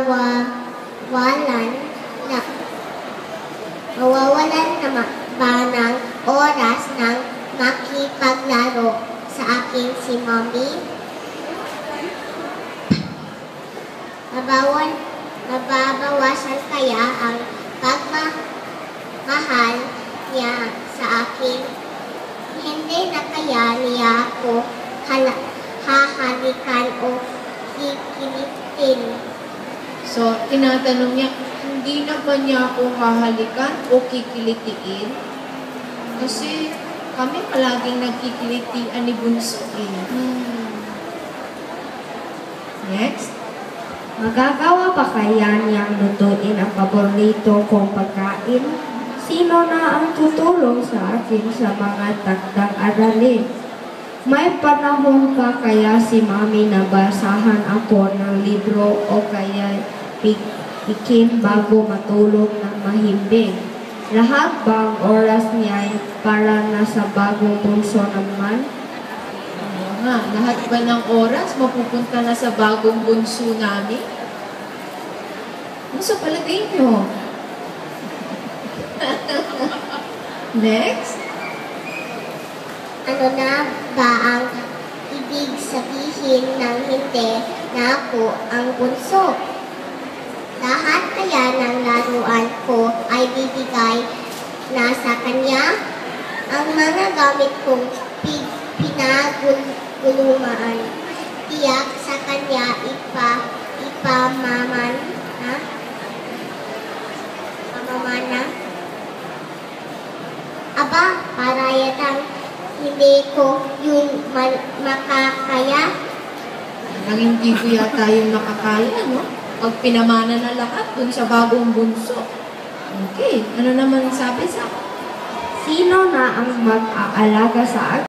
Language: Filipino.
mawawalan na ba ng oras ng makipaglaro sa akin si Mommy? Mababawasan kaya ang pagmamahal niya sa akin? Hindi na kaya niya ako hahalikan o kikilitin? So, tinatanong niya, hindi na ba niya ako hahalikan o kikilitiin? Kasi kami palaging nagkikilitian ni Bunso eh. Next. Magagawa pa kaya niyang lutuin ang paborito kong pagkain? Sino na ang tutulong sa akin sa mga takdang aralin? May panahon pa kaya si Mami na basahan ako ng libro o kaya pikin bago matulog ng mahimbing? Lahat bang oras niya para nasa bagong bunso naman? Lahat ba ng oras mapupunta na sa bagong bunso namin? Ano sa palagay nyo? Next. Ano na ba ang ibig sabihin ng hindi na ako ang bunso? Lahat kaya ng laruan ko ay bibigay na sa kanya? Ang mga gamit kong pinagulumaan, tiyak sa kanya ipamamana? Aba, para yatang hindi ko yun makakaya. Nang hindi ko yata yung makakaya, no? Pag pinamana na lahat dun sa bagong bunso. Okay, ano naman sabi sa Sino na ang mag-aalaga sa akin?